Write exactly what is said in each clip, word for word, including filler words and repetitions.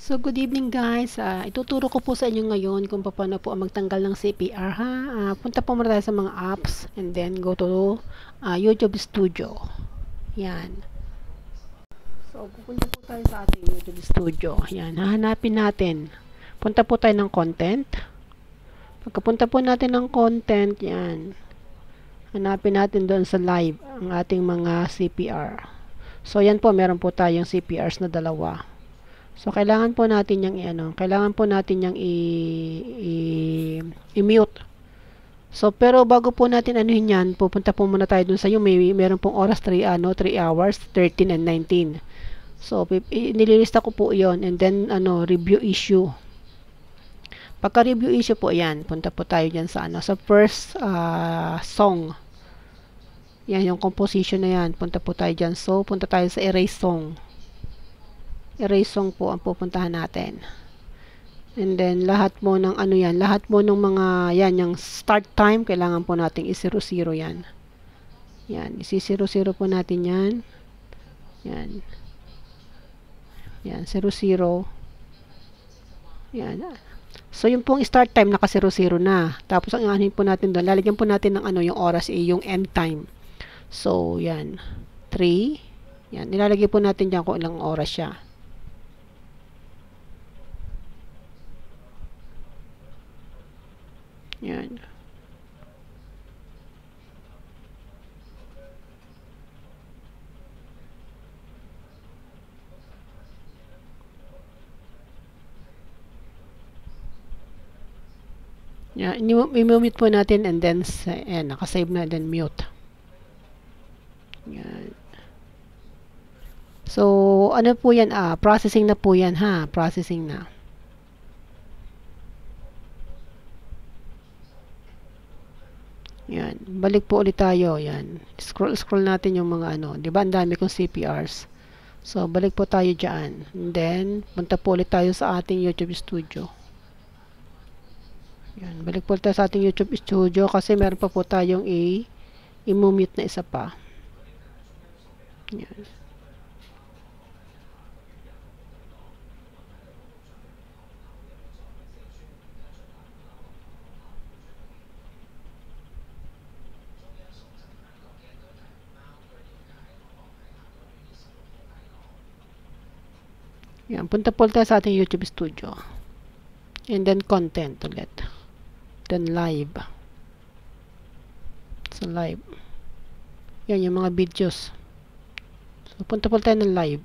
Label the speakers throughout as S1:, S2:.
S1: So, good evening guys. Uh, ituturo ko po sa inyo ngayon kung paano po ang magtanggal ng C P R ha. Uh, punta po muna tayo sa mga apps and then go to uh, YouTube Studio. Yan. So, pupunta po tayo sa ating YouTube Studio. Yan. Hahanapin natin. Punta po tayo ng content. Pagkapunta po natin ng content, yan. Hanapin natin doon sa live ang ating mga C P R. So, yan po. Meron po tayong C P Rs na dalawa. So, kailangan po natin yung i-ano, kailangan po natin yung i-mute. So, pero bago po natin anuhin yan, pupunta po muna tayo dun sa yung may meron pong oras three ano, three hours, thirteen and nineteen. So, nililista ko po 'yon and then ano, review issue. Pagka review issue po 'yan, punta po tayo diyan sa ano, sa first uh, song. Yan yung composition na yan. Punta po tayo diyan. So, punta tayo sa erase song. Erase song po ang pupuntahan natin. And then, lahat mo ng ano yan, lahat mo ng mga, yan, yung start time, kailangan po natin i-zero zero yan. Yan, isi-zero zero po natin yan. Yan. Yan, zero zero. Yan. So, yung pong start time, naka-zero zero na. Tapos, ang anin po natin doon, lalagyan po natin ng ano, yung oras, eh, yung end time. So, yan. three. Yan, nilalagay po natin dyan kung ilang oras siya. Yan. Yan. I-mute po natin and then yan, nakasave na then mute. Yan. So, ano po yan? Ah, processing na po yan ha. Processing na. Yan. Balik po ulit tayo. Yan. Scroll, scroll natin yung mga ano. Diba? Ang dami kong C P Rs. So, balik po tayo dyan. And then, punta po ulit tayo sa ating YouTube Studio. Yan. Balik po ulit tayo sa ating YouTube Studio kasi meron pa po tayong i-mute na isa pa. Yan. Yan, punta po tayo sa ating YouTube Studio. And then content ulit. Then live. So live. Yan yung mga videos. So punta po tayo ng live.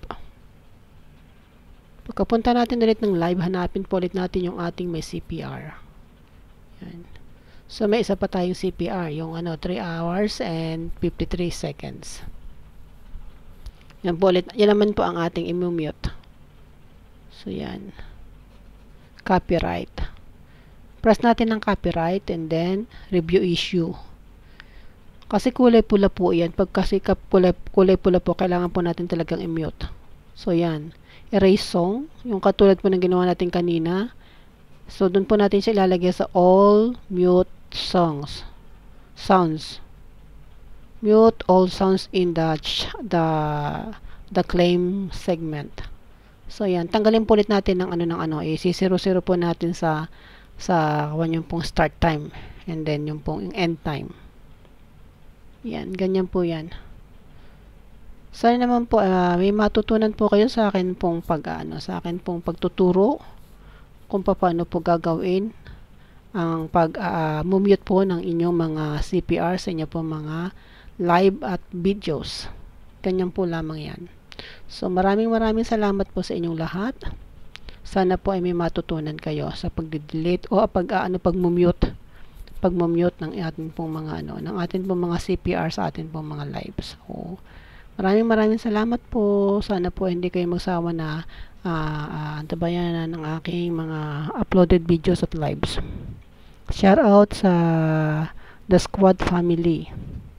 S1: Pagkapunta natin ulit ng live, hanapin po ulit natin yung ating may C P R. Yan. So may isa pa tayong C P R, yung ano, three hours and fifty-three seconds. Yan po ulit. Yan naman po ang ating i-mute. So, yan. Copyright. Press natin ng copyright and then review issue. Kasi kulay pula po yan. Pag kasi kulay, kulay pula po, kailangan po natin talagang i-mute. So, yan. Erase song. Yung katulad po ng ginawa natin kanina. So, dun po natin siya ilalagay sa all mute songs. Sounds. Mute all sounds in the the the claim segment. So, yan. Tanggalin po ulit natin ng ano ng ano. I-zero zero po natin sa sa kawan yung pong start time. And then, yung pong yung end time. Yan. Ganyan po yan. Sana naman po, uh, may matutunan po kayo sa akin pong pag, ano, sa akin pong pagtuturo kung paano po gagawin ang pag-mute uh, po ng inyong mga C P R sa inyo po mga live at videos. Ganyan po lamang yan. So, maraming maraming salamat po sa inyong lahat. Sana po ay may matutunan kayo sa pag-delete o pag uh, ano pag-mute, pag-mute ng ating pong mga ano, ng ating pong mga C P R sa ating pong mga lives. So, maraming maraming salamat po. Sana po hindi kayo magsawa na uh, uh, tabayanan ng aking mga uploaded videos at lives. Shout out sa The Squad Family.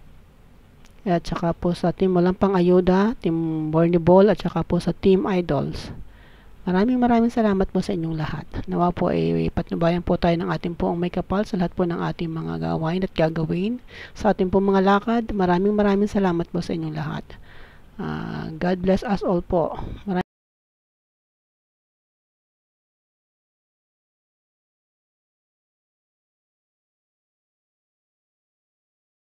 S1: At saka po sa Team Walang Pang-Ayuda, Team Borny Ball, at saka po sa Team Idols. Maraming maraming salamat po sa inyong lahat. Nawa po ay patnubayan po tayo ng ating poong may kapal sa lahat po ng ating mga gawain at gagawin. Sa ating pong mga lakad, maraming maraming salamat po sa inyong lahat. Uh, God bless us all po. Maraming